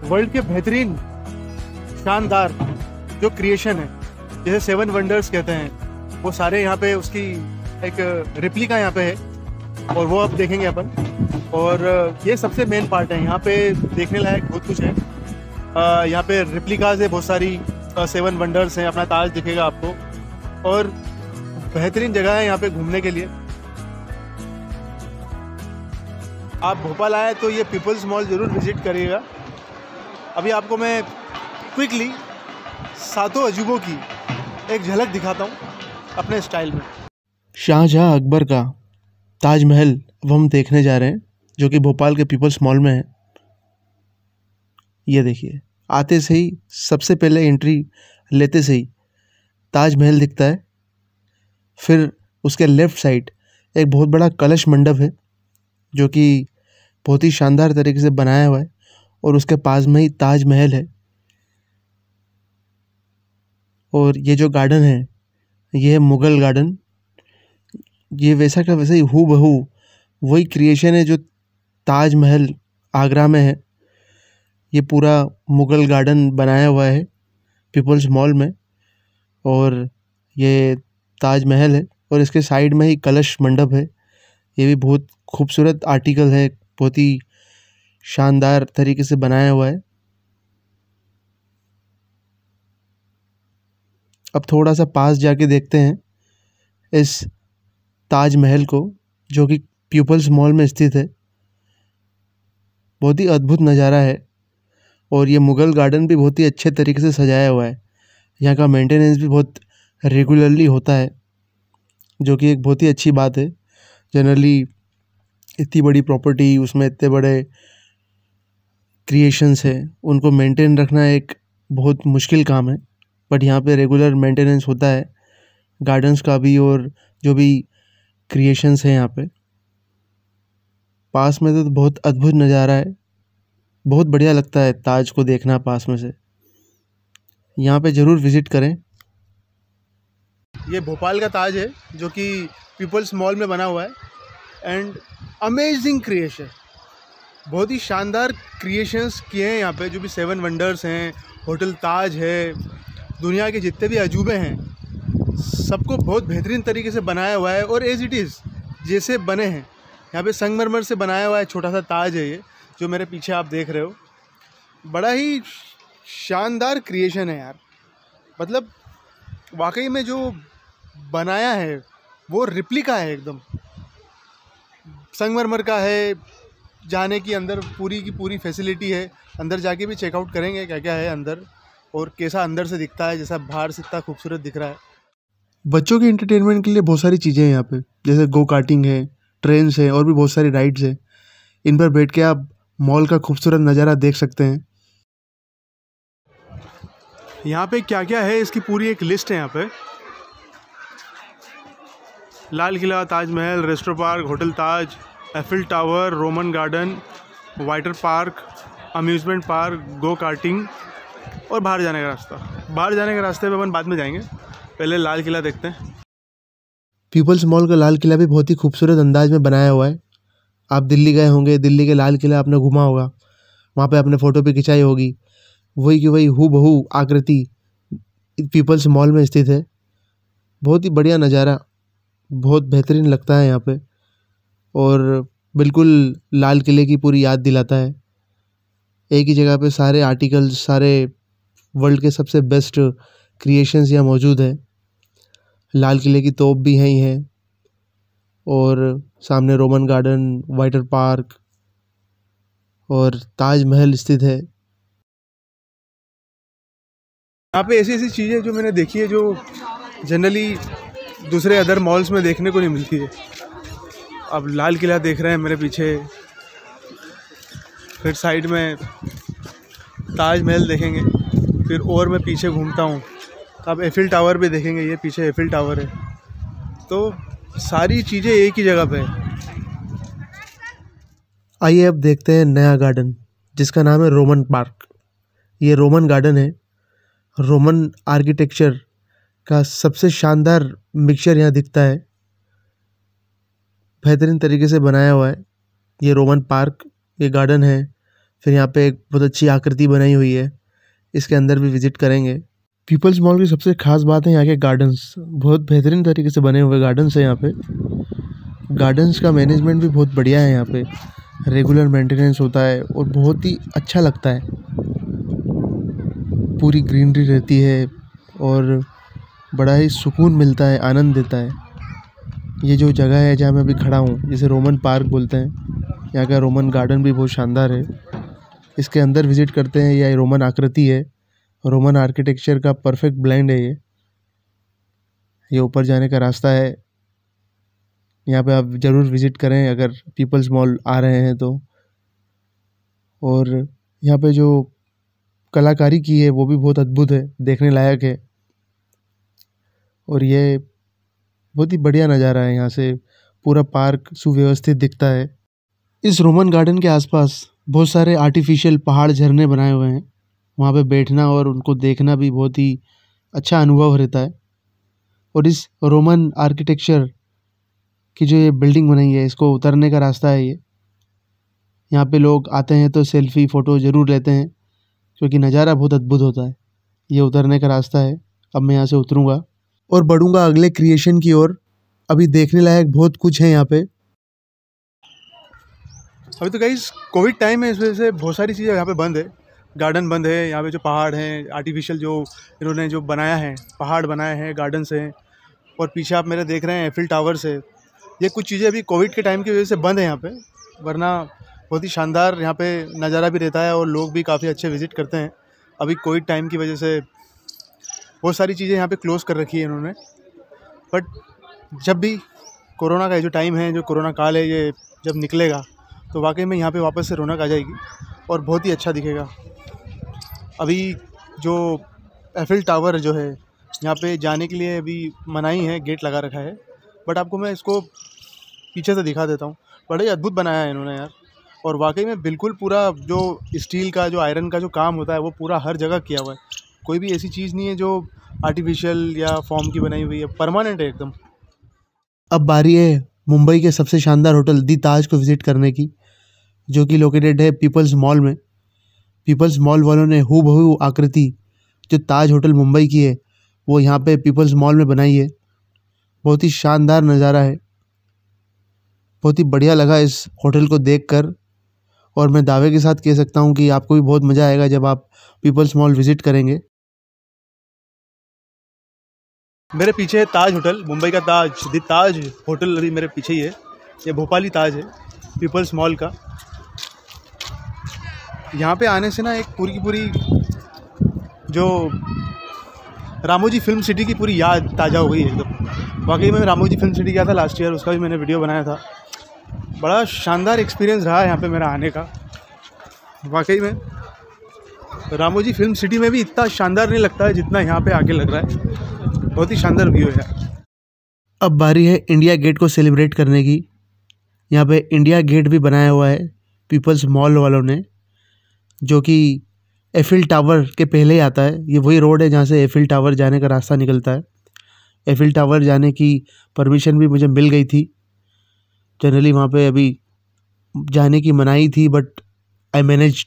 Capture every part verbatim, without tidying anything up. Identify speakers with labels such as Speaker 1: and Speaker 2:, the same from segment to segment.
Speaker 1: World के बेहतरीन शानदार जो क्रिएशन है, जैसे सेवन वंडर्स कहते हैं, वो सारे यहाँ पे उसकी एक रिप्लिका यहाँ पे है और वो अब देखेंगे अपन। और ये सबसे मेन पार्ट है, यहाँ पे देखने लायक बहुत कुछ है। यहाँ पे रिप्लिकाज है बहुत सारी, सेवन वंडर्स हैं, अपना ताज दिखेगा आपको और बेहतरीन जगह है यहाँ पे घूमने के लिए। आप भोपाल आए तो ये पीपल्स मॉल ज़रूर विजिट करिएगा। अभी आपको मैं क्विकली सातों अजूबों की एक झलक दिखाता हूँ अपने स्टाइल में।
Speaker 2: शाहजहाँ अकबर का ताजमहल अब हम देखने जा रहे हैं, जो कि भोपाल के पीपल्स मॉल में है। ये देखिए, आते से ही सबसे पहले एंट्री लेते से ही ताजमहल दिखता है। फिर उसके लेफ़्ट साइड एक बहुत बड़ा कलश मंडप है, जो कि बहुत ही शानदार तरीके से बनाया हुआ है और उसके पास में ही ताजमहल है। और ये जो गार्डन है, ये है मुग़ल गार्डन। ये वैसा का वैसा ही हूबहू वही क्रिएशन है जो ताजमहल आगरा में है। ये पूरा मुग़ल गार्डन बनाया हुआ है पीपल्स मॉल में, और ये ताजमहल है और इसके साइड में ही कलश मंडप है। ये भी बहुत खूबसूरत आर्टिकल है, बहुत ही शानदार तरीके से बनाया हुआ है। अब थोड़ा सा पास जाके देखते हैं इस ताजमहल को, जो कि पीपल्स मॉल में स्थित है। बहुत ही अद्भुत नज़ारा है और ये मुग़ल गार्डन भी बहुत ही अच्छे तरीके से सजाया हुआ है। यहाँ का मेंटेनेंस भी बहुत रेगुलरली होता है, जो कि एक बहुत ही अच्छी बात है। जनरली इतनी बड़ी प्रॉपर्टी, उसमें इतने बड़े क्रिएशंस है, उनको मेंटेन रखना एक बहुत मुश्किल काम है, बट यहाँ पे रेगुलर मेंटेनेंस होता है गार्डन्स का भी और जो भी क्रिएशंस हैं यहाँ पे। पास में तो बहुत अद्भुत नज़ारा है, बहुत बढ़िया लगता है ताज को देखना पास में से। यहाँ पे ज़रूर विज़िट करें।
Speaker 1: ये भोपाल का ताज है जो कि पीपल्स मॉल में बना हुआ है एंड अमेजिंग क्रिएशन, बहुत ही शानदार क्रिएशंस किए हैं यहाँ पे। जो भी सेवन वंडर्स हैं, होटल ताज है, दुनिया के जितने भी अजूबे हैं, सबको बहुत बेहतरीन तरीके से बनाया हुआ है और एज इट इज़ जैसे बने हैं। यहाँ पे संगमरमर से बनाया हुआ है छोटा सा ताज है ये, जो मेरे पीछे आप देख रहे हो। बड़ा ही शानदार क्रिएशन है यार, मतलब वाकई में जो बनाया है वो रिप्लिका है एकदम। संगमरमर का है, जाने की अंदर पूरी की पूरी फैसिलिटी है। अंदर जाके भी चेकआउट करेंगे क्या क्या है अंदर और कैसा अंदर से दिखता है, जैसा बाहर से इतना खूबसूरत दिख रहा है।
Speaker 2: बच्चों के एंटरटेनमेंट के लिए बहुत सारी चीज़ें हैं यहाँ पे, जैसे गो कार्टिंग है, ट्रेन्स है और भी बहुत सारी राइड्स है। इन पर बैठ के आप मॉल का खूबसूरत नज़ारा देख सकते हैं।
Speaker 1: यहाँ पे क्या क्या है इसकी पूरी एक लिस्ट है यहाँ पे। Lal Qila, Taj Mahal, restro park, hotel Taj, Eiffel tower, Roman garden, water park, amusement park, go karting और बाहर जाने का रास्ता। बाहर जाने के रास्ते पे अपन बाद में जाएंगे, पहले लाल किला देखते हैं।
Speaker 2: पीपल्स मॉल का लाल किला भी बहुत ही खूबसूरत अंदाज में बनाया हुआ है। आप दिल्ली गए होंगे, दिल्ली के लाल किला आपने घूमा होगा, वहाँ पे आपने फ़ोटो भी खिंचाई होगी। वही की वही हूबहू आकृति पीपल्स मॉल में स्थित है। बहुत ही बढ़िया नज़ारा, बहुत बेहतरीन लगता है यहाँ पे और बिल्कुल लाल किले की पूरी याद दिलाता है। एक ही जगह पे सारे आर्टिकल्स, सारे वर्ल्ड के सबसे बेस्ट क्रिएशंस यहाँ मौजूद है। लाल किले की तोप भी यहीं है और सामने रोमन गार्डन, वाटर पार्क और ताजमहल स्थित है।
Speaker 1: यहाँ पे ऐसी ऐसी चीज़ें जो मैंने देखी है जो जनरली दूसरे अदर मॉल्स में देखने को नहीं मिलती है। अब लाल किला देख रहे हैं मेरे पीछे, फिर साइड में ताजमहल देखेंगे, फिर और मैं पीछे घूमता हूँ तो अब एफिल टावर भी देखेंगे। ये पीछे एफिल टावर है, तो सारी चीज़ें एक ही जगह पे है।
Speaker 2: आइए अब देखते हैं नया गार्डन, जिसका नाम है रोमन पार्क। ये रोमन गार्डन है। रोमन आर्किटेक्चर का सबसे शानदार मिक्सचर यहाँ दिखता है, बेहतरीन तरीके से बनाया हुआ है ये रोमन पार्क, ये गार्डन है। फिर यहाँ पे एक बहुत अच्छी आकृति बनाई हुई है, इसके अंदर भी विजिट करेंगे। पीपल्स मॉल की सबसे खास बात है यहाँ के गार्डन्स, बहुत बेहतरीन तरीके से बने हुए गार्डन्स हैं यहाँ पे। गार्डन्स का मैनेजमेंट भी बहुत बढ़िया है यहाँ पे, रेगुलर मेंटेनेंस होता है और बहुत ही अच्छा लगता है। पूरी ग्रीनरी रहती है और बड़ा ही सुकून मिलता है, आनंद देता है। ये जो जगह है जहाँ मैं अभी खड़ा हूँ, जिसे रोमन पार्क बोलते हैं, यहाँ का रोमन गार्डन भी बहुत शानदार है। इसके अंदर विजिट करते हैं, यह रोमन आकृति है, रोमन आर्किटेक्चर का परफेक्ट ब्लेंड है ये। ये ऊपर जाने का रास्ता है, यहाँ पे आप ज़रूर विज़िट करें अगर पीपल्स मॉल आ रहे हैं तो। और यहाँ पे जो कलाकारी की है वो भी बहुत अद्भुत है, देखने लायक है। और ये बहुत ही बढ़िया नज़ारा है, यहाँ से पूरा पार्क सुव्यवस्थित दिखता है। इस रोमन गार्डन के आसपास बहुत सारे आर्टिफिशियल पहाड़ झरने बनाए हुए हैं, वहाँ पे बैठना और उनको देखना भी बहुत ही अच्छा अनुभव रहता है। और इस रोमन आर्किटेक्चर की जो ये बिल्डिंग बनाई है, इसको उतरने का रास्ता है ये। यहाँ पे लोग आते हैं तो सेल्फ़ी फ़ोटो ज़रूर लेते हैं, क्योंकि नज़ारा बहुत अद्भुत होता है। ये उतरने का रास्ता है, अब मैं यहाँ से उतरूँगा और बढ़ूँगा अगले क्रिएशन की ओर। अभी देखने लायक बहुत कुछ है यहाँ पे।
Speaker 1: अभी तो गाइस कोविड टाइम है, इस वजह से बहुत सारी चीज़ें यहाँ पे बंद है। गार्डन बंद है, यहाँ पे जो पहाड़ हैं आर्टिफिशियल जो इन्होंने जो बनाया है, पहाड़ बनाए हैं, गार्डन्स हैं। और पीछे आप मेरे देख रहे हैं एफिल टावर्स है। ये कुछ चीज़ें अभी कोविड के टाइम की वजह से बंद है यहाँ पे, वरना बहुत ही शानदार यहाँ पे नज़ारा भी रहता है और लोग भी काफ़ी अच्छे विज़िट करते हैं। अभी कोविड टाइम की वजह से बहुत सारी चीज़ें यहाँ पे क्लोज़ कर रखी है इन्होंने, बट जब भी कोरोना का जो टाइम है, जो कोरोना काल है, ये जब निकलेगा तो वाकई में यहाँ पे वापस से रौनक आ जाएगी और बहुत ही अच्छा दिखेगा। अभी जो एफिल टावर जो है, यहाँ पे जाने के लिए अभी मनाही है, गेट लगा रखा है, बट आपको मैं इसको पीछे से दिखा देता हूँ। बड़ा ही अद्भुत बनाया है इन्होंने यार, और वाकई में बिल्कुल पूरा जो स्टील का जो आयरन का जो काम होता है वो पूरा हर जगह किया हुआ है। कोई भी ऐसी चीज़ नहीं है जो आर्टिफिशियल या फॉर्म की बनाई हुई है, परमानेंट है एकदम।
Speaker 2: अब बारी है मुंबई के सबसे शानदार होटल दी ताज को विज़िट करने की, जो कि लोकेटेड है पीपल्स मॉल में। पीपल्स मॉल वालों ने हूबहू आकृति जो ताज होटल मुंबई की है वो यहाँ पे पीपल्स मॉल में बनाई है। बहुत ही शानदार नज़ारा है, बहुत ही बढ़िया लगा इस होटल को देखकर, और मैं दावे के साथ कह सकता हूँ कि आपको भी बहुत मज़ा आएगा जब आप पीपल्स मॉल विज़िट करेंगे।
Speaker 1: मेरे पीछे है ताज होटल, मुंबई का ताज, दी ताज होटल अभी मेरे पीछे ही है। ये भोपाली ताज है पीपल्स मॉल का। यहाँ पे आने से ना एक पूरी की पूरी जो रामोजी फिल्म सिटी की पूरी याद ताज़ा हो गई है एकदम। वाकई में रामोजी फिल्म सिटी गया था लास्ट ईयर, उसका भी मैंने वीडियो बनाया था। बड़ा शानदार एक्सपीरियंस रहा है यहाँ पे मेरा आने का। वाकई में रामोजी फिल्म सिटी में भी इतना शानदार नहीं लगता है जितना यहाँ पे आके लग रहा है। बहुत ही शानदार व्यू है यार।
Speaker 2: अब बारी है इंडिया गेट को सेलिब्रेट करने की। यहाँ पे इंडिया गेट भी बनाया हुआ है पीपल्स मॉल वालों ने, जो कि एफिल टावर के पहले ही आता है। ये वही रोड है जहाँ से एफिल टावर जाने का रास्ता निकलता है। एफिल टावर जाने की परमिशन भी मुझे मिल गई थी। जनरली वहाँ पे अभी जाने की मनाही थी, बट आई मैनेज्ड।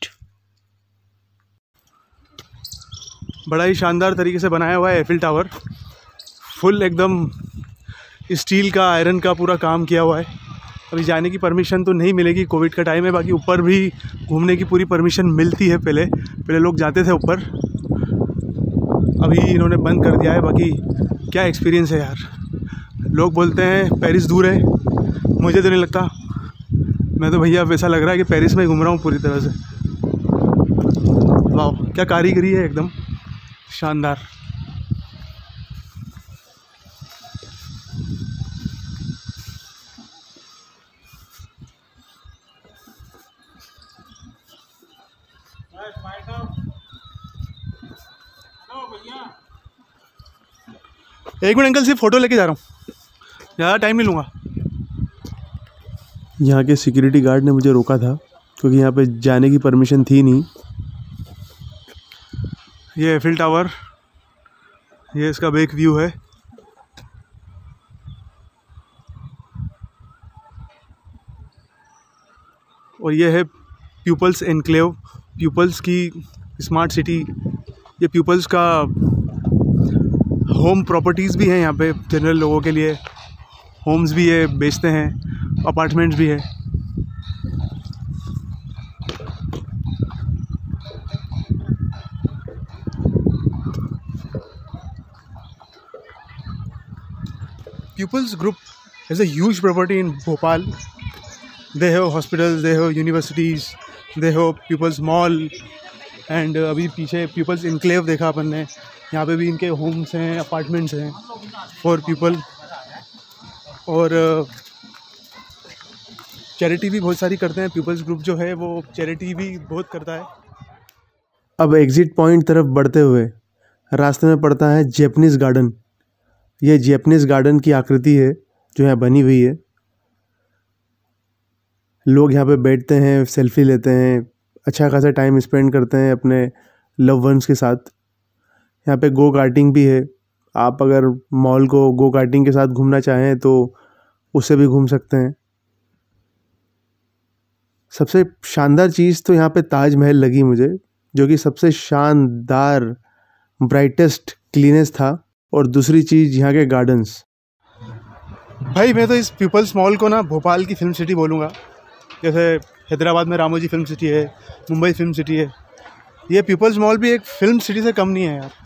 Speaker 1: बड़ा ही शानदार तरीके से बनाया हुआ है एफिल टावर, फुल एकदम स्टील का, आयरन का पूरा काम किया हुआ है। अभी जाने की परमिशन तो नहीं मिलेगी, कोविड का टाइम है। बाकी ऊपर भी घूमने की पूरी परमिशन मिलती है। पहले पहले लोग जाते थे ऊपर, अभी इन्होंने बंद कर दिया है। बाकी क्या एक्सपीरियंस है यार। लोग बोलते हैं पेरिस दूर है, मुझे तो नहीं लगता। मैं तो भैया वैसा लग रहा है कि पेरिस में ही घूम रहा हूँ पूरी तरह से। वाह, क्या कारीगरी है, एकदम शानदार। एक मिनट अंकल, सिर्फ फ़ोटो लेके जा रहा हूँ, ज़्यादा टाइम नहीं लूँगा।
Speaker 2: यहाँ के सिक्योरिटी गार्ड ने मुझे रोका था क्योंकि यहाँ पे जाने की परमिशन थी नहीं।
Speaker 1: ये एफिल टावर, ये इसका बैक व्यू है। और ये है पीपल्स एनक्लेव, पीपल्स की स्मार्ट सिटी, ये पीपल्स का होम प्रॉपर्टीज़ भी हैं यहाँ पे जनरल लोगों के लिए, होम्स भी है, बेचते हैं, अपार्टमेंट्स भी है। Pupils Group has a huge property in Bhopal. They have hospitals, they have universities, they have Pupils Mall and अभी पीछे Pupils Enclave देखा अपन ने, यहाँ पे भी इनके होम्स हैं, अपार्टमेंट्स हैं फॉर पीपल। और चैरिटी भी बहुत सारी करते हैं। पीपल्स ग्रुप जो है वो चैरिटी भी बहुत करता है।
Speaker 2: अब एग्ज़िट पॉइंट तरफ बढ़ते हुए रास्ते में पड़ता है जैपनीज़ गार्डन। ये जैपनीज़ गार्डन की आकृति है जो यहाँ बनी हुई है। लोग यहाँ पे बैठते हैं, सेल्फी लेते हैं, अच्छा खासा टाइम स्पेंड करते हैं अपने लव वंस के साथ। यहाँ पे गो कार्टिंग भी है। आप अगर मॉल को गो कार्टिंग के साथ घूमना चाहें तो उससे भी घूम सकते हैं। सबसे शानदार चीज़ तो यहाँ पे ताजमहल लगी मुझे, जो कि सबसे शानदार, ब्राइटेस्ट, क्लीनेस्ट था। और दूसरी चीज़ यहाँ के गार्डन्स।
Speaker 1: भाई मैं तो इस पीपल्स मॉल को ना भोपाल की फिल्म सिटी बोलूँगा। जैसे हैदराबाद में रामोजी फिल्म सिटी है, मुंबई फिल्म सिटी है, ये पीपल्स मॉल भी एक फिल्म सिटी से कम नहीं है यार।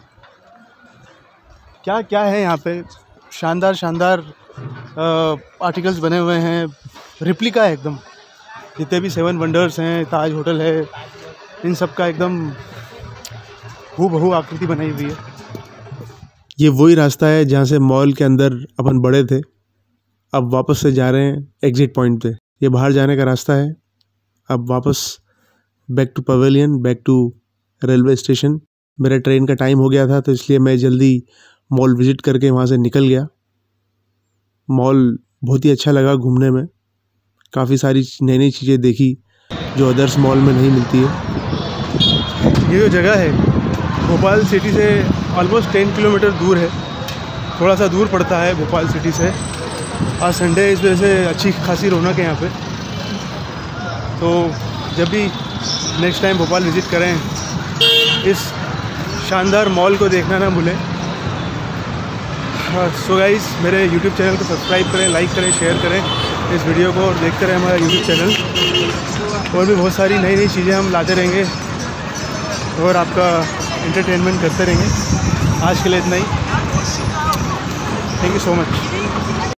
Speaker 1: क्या क्या है यहाँ पे, शानदार शानदार आर्टिकल्स बने हुए हैं, रिप्लिका है एकदम। जितने भी सेवन वंडर्स हैं, ताज होटल है, इन सब का एकदम हूबहू आकृति बनाई हुई है।
Speaker 2: ये वही रास्ता है जहाँ से मॉल के अंदर अपन बड़े थे। अब वापस से जा रहे हैं एग्ज़िट पॉइंट पे। ये बाहर जाने का रास्ता है। अब वापस back to pavilion, back to railway station. मेरा ट्रेन का टाइम हो गया था तो इसलिए मैं जल्दी मॉल विज़िट करके वहाँ से निकल गया। मॉल बहुत ही अच्छा लगा घूमने में। काफ़ी सारी नई नई चीज़ें देखी जो अदर्स मॉल में नहीं मिलती है।
Speaker 1: ये जो जगह है भोपाल सिटी से ऑलमोस्ट टेन किलोमीटर दूर है, थोड़ा सा दूर पड़ता है भोपाल सिटी से। आज संडे इस वजह से अच्छी खासी रौनक है यहाँ पे। तो जब भी नेक्स्ट टाइम भोपाल विज़िट करें, इस शानदार मॉल को देखना ना भूलें। सो गाइस, मेरे यूट्यूब चैनल को सब्सक्राइब करें, लाइक करें, शेयर करें इस वीडियो को और देखते रहें हमारा यूट्यूब चैनल। और भी बहुत सारी नई नई चीज़ें हम लाते रहेंगे और आपका एंटरटेनमेंट करते रहेंगे। आज के लिए इतना ही। Thank you so much.